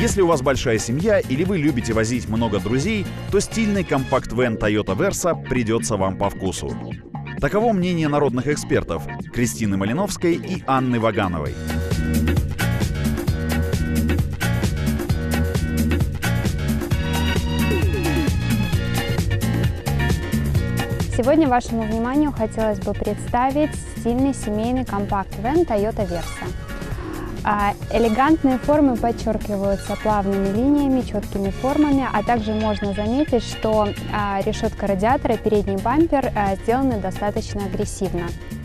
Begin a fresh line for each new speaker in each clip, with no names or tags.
Если у вас большая семья или вы любите возить много друзей, то стильный компакт-вэн Toyota Versa придется вам по вкусу. Таково мнение народных экспертов Кристины Малиновской и Анны Вагановой.
Сегодня вашему вниманию хотелось бы представить стильный семейный компакт-вэн Toyota Versa. Элегантные формы подчеркиваются плавными линиями, четкими формами, а также можно заметить, что решетка радиатора и передний бампер сделаны достаточно агрессивно.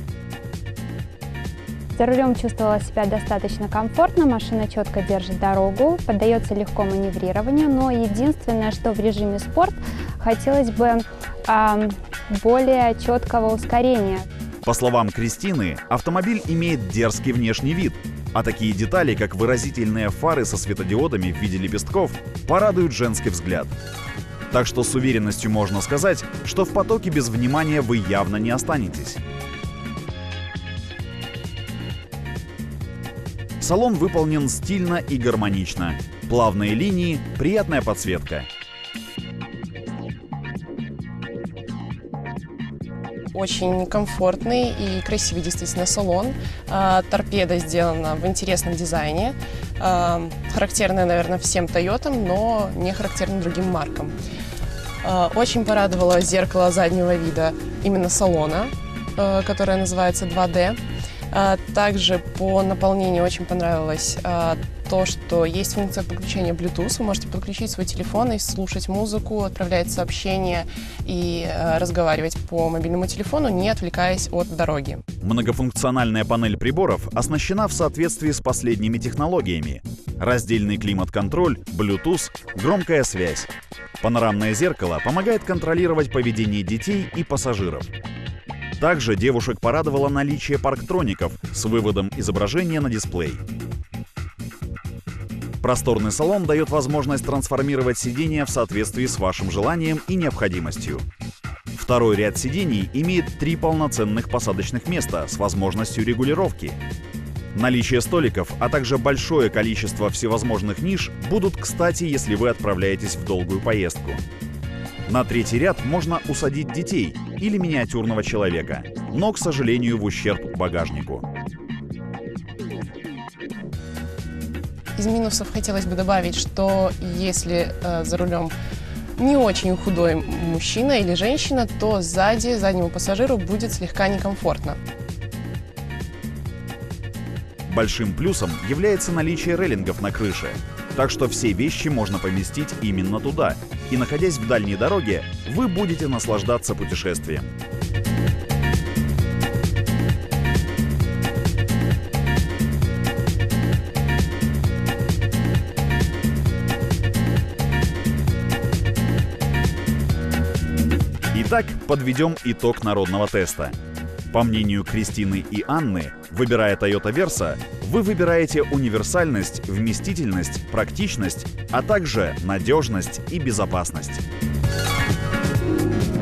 За рулем чувствовала себя достаточно комфортно, машина четко держит дорогу, поддается легко маневрированию, но единственное, что в режиме спорт хотелось бы более четкого ускорения.
По словам Кристины, автомобиль имеет дерзкий внешний вид, а такие детали, как выразительные фары со светодиодами в виде лепестков, порадуют женский взгляд. Так что с уверенностью можно сказать, что в потоке без внимания вы явно не останетесь. Салон выполнен стильно и гармонично. Плавные линии, приятная подсветка.
Очень комфортный и красивый действительно салон. Торпеда сделана в интересном дизайне. Характерная, наверное, всем Тойотам, но не характерна другим маркам. Очень порадовало зеркало заднего вида именно салона, которое называется 2D. Также по наполнению очень понравилось то, что есть функция подключения Bluetooth. Вы можете подключить свой телефон и слушать музыку, отправлять сообщения и разговаривать по мобильному телефону, не отвлекаясь от дороги.
Многофункциональная панель приборов оснащена в соответствии с последними технологиями. Раздельный климат-контроль, Bluetooth, громкая связь. Панорамное зеркало помогает контролировать поведение детей и пассажиров. Также девушек порадовало наличие парктроников с выводом изображения на дисплей. Просторный салон дает возможность трансформировать сиденья в соответствии с вашим желанием и необходимостью. Второй ряд сидений имеет 3 полноценных посадочных места с возможностью регулировки. Наличие столиков, а также большое количество всевозможных ниш будут кстати, если вы отправляетесь в долгую поездку. На третий ряд можно усадить детей или миниатюрного человека, но, к сожалению, в ущерб багажнику.
Из минусов хотелось бы добавить, что если за рулем не очень худой мужчина или женщина, то заднему пассажиру будет слегка некомфортно.
Большим плюсом является наличие рейлингов на крыше, так что все вещи можно поместить именно туда, и, находясь в дальней дороге, вы будете наслаждаться путешествием. Итак, подведем итог народного теста. По мнению Кристины и Анны, выбирая Toyota Versa, вы выбираете универсальность, вместительность, практичность, а также надежность и безопасность.